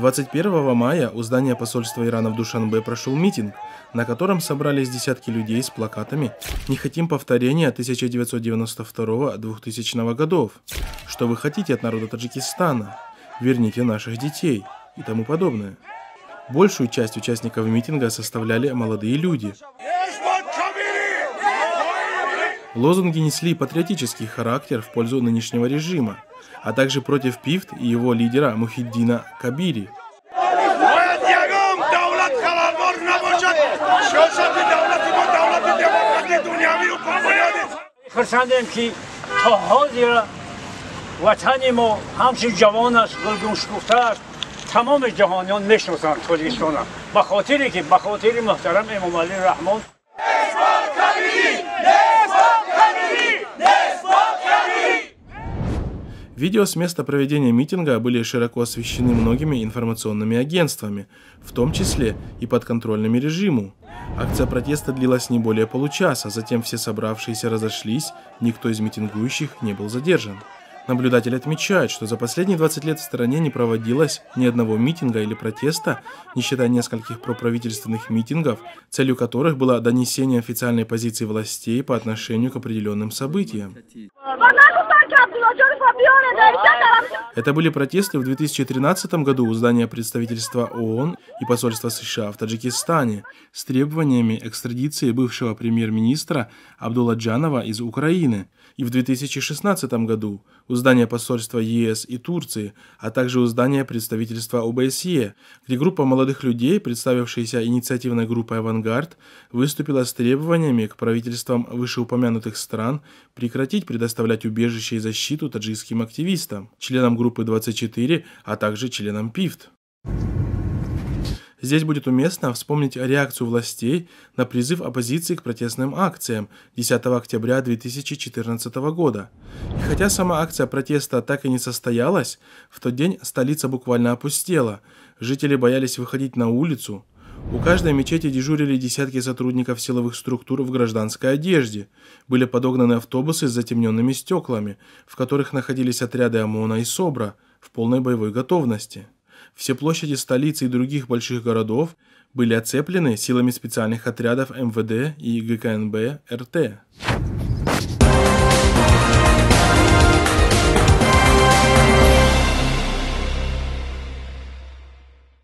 21 мая у здания посольства Ирана в Душанбе прошел митинг, на котором собрались десятки людей с плакатами «Не хотим повторения 1992-2000 годов», «Что вы хотите от народа Таджикистана?», «Верните наших детей» и тому подобное. Большую часть участников митинга составляли молодые люди. Лозунги несли патриотический характер в пользу нынешнего режима, а также против ПИФТ и его лидера Мухиддина Кабири. Видео с места проведения митинга были широко освещены многими информационными агентствами, в том числе и подконтрольными режиму. Акция протеста длилась не более получаса, затем все собравшиеся разошлись, никто из митингующих не был задержан. Наблюдатели отмечают, что за последние 20 лет в стране не проводилось ни одного митинга или протеста, не считая нескольких проправительственных митингов, целью которых было донесение официальной позиции властей по отношению к определенным событиям. Это были протесты в 2013 году у здания представительства ООН и посольства США в Таджикистане с требованиями экстрадиции бывшего премьер-министра Абдулладжанова из Украины, и в 2016 году у здания посольства ЕС и Турции, а также у здания представительства ОБСЕ, где группа молодых людей, представившаяся инициативной группой «Авангард», выступила с требованиями к правительствам вышеупомянутых стран прекратить предоставлять убежище и защиту таджикским активистам, членам группы 24, а также членам ПИФТ. Здесь будет уместно вспомнить реакцию властей на призыв оппозиции к протестным акциям 10 октября 2014 года. И хотя сама акция протеста так и не состоялась, в тот день столица буквально опустела, жители боялись выходить на улицу. У каждой мечети дежурили десятки сотрудников силовых структур в гражданской одежде. Были подогнаны автобусы с затемненными стеклами, в которых находились отряды ОМОНа и СОБРа в полной боевой готовности. Все площади столицы и других больших городов были оцеплены силами специальных отрядов МВД и ГКНБ РТ.